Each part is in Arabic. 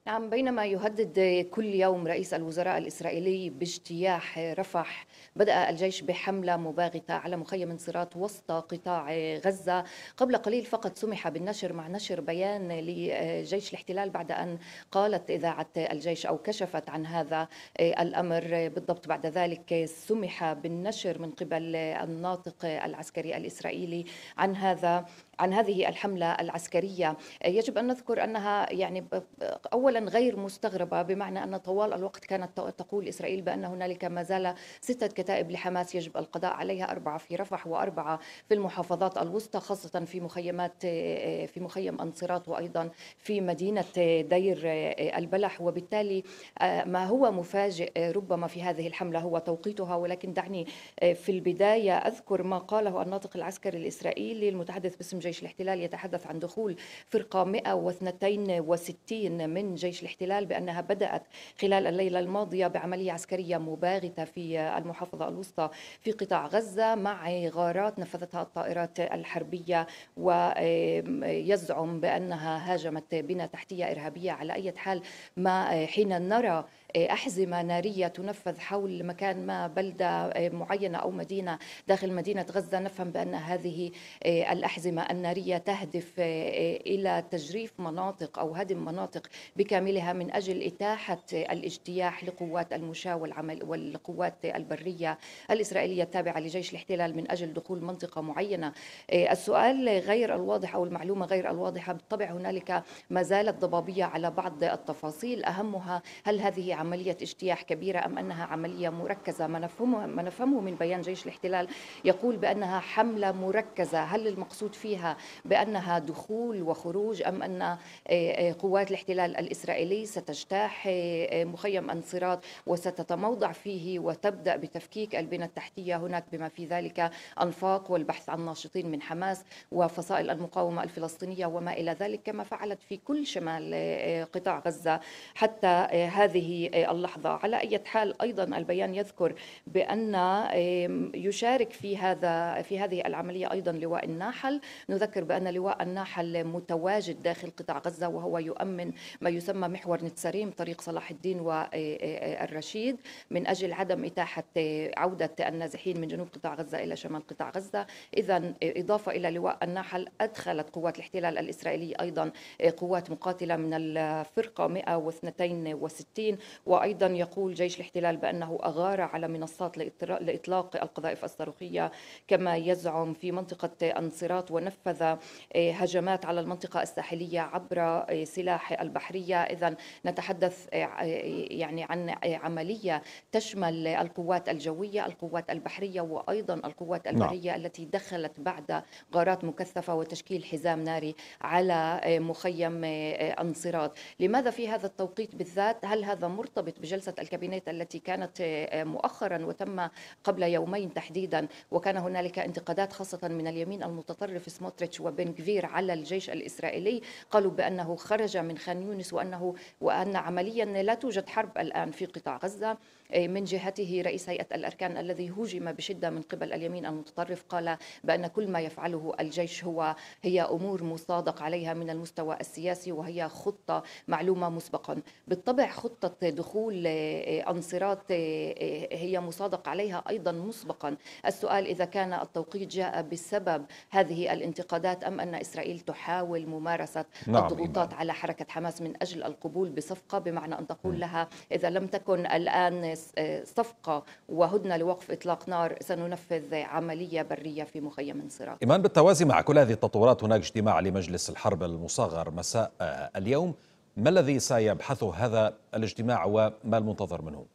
نعم، بينما يهدد كل يوم رئيس الوزراء الإسرائيلي باجتياح رفح، بدأ الجيش بحملة مباغتة على مخيم انصراط وسط قطاع غزة. قبل قليل فقط سمح بالنشر مع نشر بيان لجيش الاحتلال بعد أن قالت إذاعة الجيش أو كشفت عن هذا الأمر. بالضبط بعد ذلك سمح بالنشر من قبل الناطق العسكري الإسرائيلي عن هذه الحملة العسكرية. يجب أن نذكر أنها أولا غير مستغربة، بمعنى أن طوال الوقت كانت تقول إسرائيل بأن هنالك ما زال 6 كتائب لحماس يجب القضاء عليها، 4 في رفح و4 في المحافظات الوسطى، خاصة في مخيم أنصراط وأيضا في مدينة دير البلح. وبالتالي ما هو مفاجئ ربما في هذه الحملة هو توقيتها، ولكن دعني في البداية أذكر ما قاله الناطق العسكري الإسرائيلي المتحدث باسم جيش الاحتلال، يتحدث عن دخول فرقة 162 من جيش الاحتلال بأنها بدأت خلال الليلة الماضية بعملية عسكرية مباغتة في المحافظة الوسطى في قطاع غزة مع غارات نفذتها الطائرات الحربية، ويزعم بأنها هاجمت بنى تحتية إرهابية. على أي حال، ما حين نرى أحزمة نارية تنفذ حول مكان ما، بلدة معينة أو مدينة داخل مدينة غزة، نفهم بأن هذه الأحزمة النارية تهدف إلى تجريف مناطق أو هدم مناطق بكاملها من أجل إتاحة الاجتياح لقوات المشاة والقوات البرية الإسرائيلية التابعة لجيش الاحتلال من أجل دخول منطقة معينة. السؤال غير الواضح أو المعلومة غير الواضحة. بالطبع هنالك ما زالت ضبابية على بعض التفاصيل، أهمها هل هذه عملية اجتياح كبيرة أم أنها عملية مركزة. ما نفهمه من بيان جيش الاحتلال يقول بأنها حملة مركزة. هل المقصود فيها بأنها دخول وخروج، أم أن قوات الاحتلال الإسرائيلي ستجتاح مخيم أنصراط وستتموضع فيه وتبدأ بتفكيك البنى التحتية هناك، بما في ذلك أنفاق والبحث عن ناشطين من حماس وفصائل المقاومة الفلسطينية وما إلى ذلك، كما فعلت في كل شمال قطاع غزة حتى هذه اللحظة. على أي حال، أيضا البيان يذكر بأن يشارك في هذه العملية أيضا لواء الناحل. نذكر بأن لواء الناحل متواجد داخل قطاع غزة، وهو يؤمن ما يسمى محور نتساريم، طريق صلاح الدين والرشيد، من أجل عدم إتاحة عودة النازحين من جنوب قطاع غزة إلى شمال قطاع غزة. إذا إضافة إلى لواء الناحل، أدخلت قوات الاحتلال الإسرائيلي أيضا قوات مقاتلة من الفرقة 162. وأيضا يقول جيش الاحتلال بأنه أغار على منصات لإطلاق القذائف الصاروخية كما يزعم في منطقة أنصراط، ونفذ هجمات على المنطقة الساحلية عبر سلاح البحرية. إذا نتحدث عن عملية تشمل القوات الجوية، القوات البحرية، وأيضا القوات نعم. البرية التي دخلت بعد غارات مكثفة وتشكيل حزام ناري على مخيم أنصراط. لماذا في هذا التوقيت بالذات؟ هل هذا مرتبط بجلسة الكابينت التي كانت مؤخرا وتم قبل يومين تحديدا، وكان هنالك انتقادات خاصة من اليمين المتطرف سموتريتش وبن كفير على الجيش الإسرائيلي؟ قالوا بأنه خرج من خان يونس وأن عمليا لا توجد حرب الآن في قطاع غزة. من جهته رئيس هيئة الأركان الذي هوجم بشدة من قبل اليمين المتطرف قال بأن كل ما يفعله الجيش هي أمور مصادق عليها من المستوى السياسي، وهي خطة معلومة مسبقا. بالطبع خطة دخول أنصراط هي مصادق عليها أيضا مسبقا. السؤال إذا كان التوقيت جاء بسبب هذه الانتقادات، أم أن إسرائيل تحاول ممارسة نعم الضغوطات إيمان. على حركة حماس من أجل القبول بصفقة، بمعنى أن تقول لها إذا لم تكن الآن صفقة وهدنة لوقف إطلاق نار، سننفذ عملية برية في مخيم انصراط. إيمان، بالتوازي مع كل هذه التطورات هناك اجتماع لمجلس الحرب المصغر مساء اليوم. ما الذي سيبحثه هذا الاجتماع وما المنتظر منه؟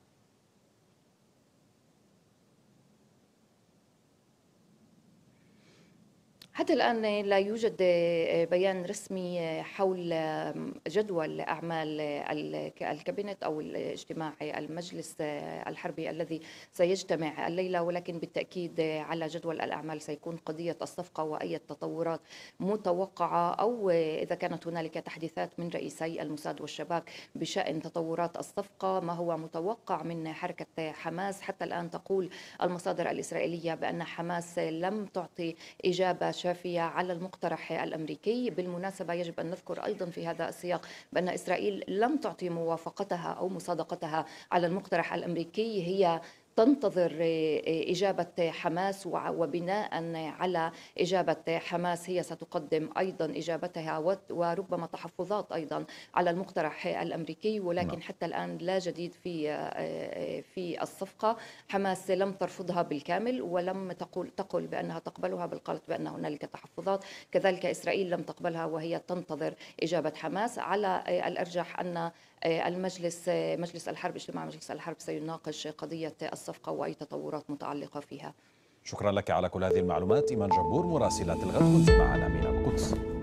حتى الآن لا يوجد بيان رسمي حول جدول أعمال الكابينت أو الاجتماع المجلس الحربي الذي سيجتمع الليلة، ولكن بالتأكيد على جدول الأعمال سيكون قضية الصفقة وأي تطورات متوقعة، أو إذا كانت هنالك تحديثات من رئيسي الموساد والشباك بشأن تطورات الصفقة، ما هو متوقع من حركة حماس. حتى الآن تقول المصادر الإسرائيلية بأن حماس لم تعطي إجابة شافية على المقترح الأمريكي. بالمناسبة يجب أن نذكر أيضا في هذا السياق بأن إسرائيل لم تعطي موافقتها أو مصادقتها على المقترح الأمريكي، هي تنتظر إجابة حماس، وبناء على إجابة حماس هي ستقدم أيضا إجابتها وربما تحفظات أيضا على المقترح الأمريكي. ولكن حتى الآن لا جديد في الصفقة. حماس لم ترفضها بالكامل ولم تقل بأنها تقبلها، بل قالت بأن هنالك تحفظات. كذلك إسرائيل لم تقبلها وهي تنتظر إجابة حماس. على الأرجح أن مجلس الحرب، اجتماع مجلس الحرب سيناقش قضية الصفقة وأي تطورات متعلقة فيها. شكرا لك على كل هذه المعلومات. إيمان جبور مراسلة الغد كنت معنا من القدس.